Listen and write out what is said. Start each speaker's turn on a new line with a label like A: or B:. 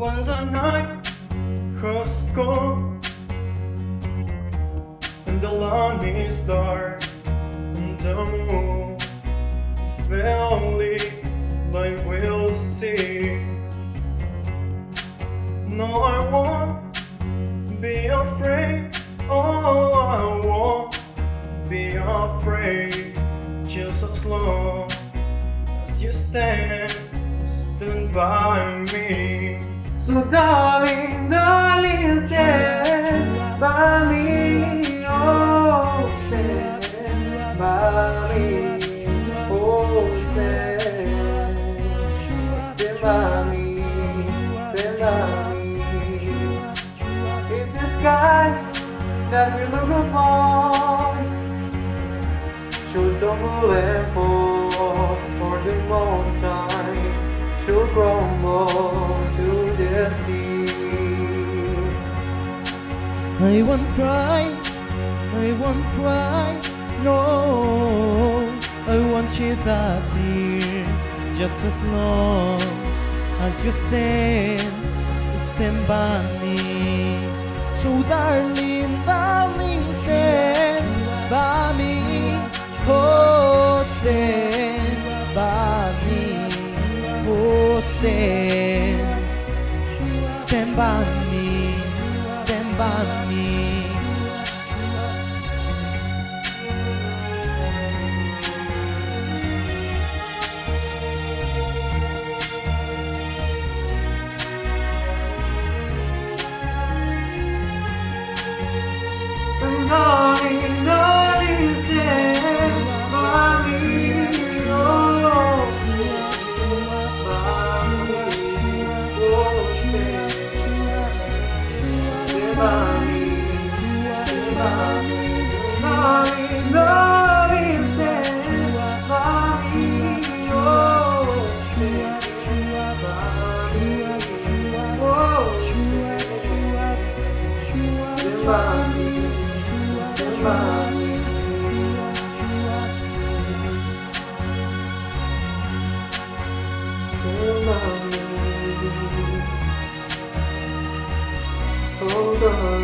A: When the night has gone and the land is dark and the moon is fairly like we'll see. No, I won't be afraid. Oh, I won't be afraid. Just as long as you stand by me.
B: So darling, darling, stand by me. Oh, stand by me. Oh, stand by me. Stand by me. In the sky that we look upon should tumble and fall, or the mountain should crumble to the sea.
C: I won't cry, I won't cry, no, I won't shed a tear, just as long as you stand by me. So darling, darling, stand by me, oh, stand by me. Oh, stand by me, stand by me.
B: Darling, darling, stand by me. Oh, stand by me, stand by me. Darling, darling, stand by me. Oh, stand by me. Oh, stand by me. Stand by me. Stand by me. Oh, God.